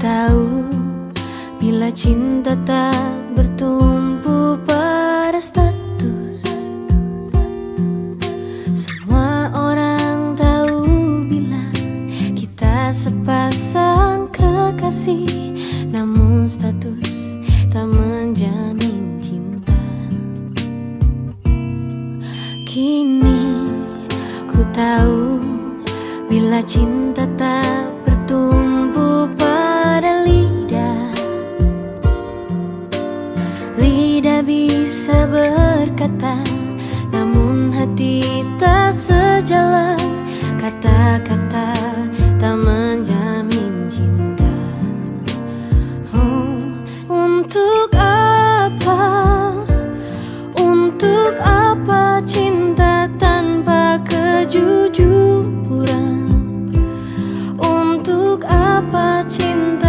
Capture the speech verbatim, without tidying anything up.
tahu bila cinta tak bertumpu pada status. Semua orang tahu bila kita sepasang kekasih, namun status tak menjamin cinta. Kini ku tahu bila cinta tak bertumpu pada lidah. Lidah bisa berkata, namun hati tak sejalan. Kata-kata tak menjamin cinta. Oh, untuk apa? Untuk apa cinta tanpa kejujuran? Untuk apa cinta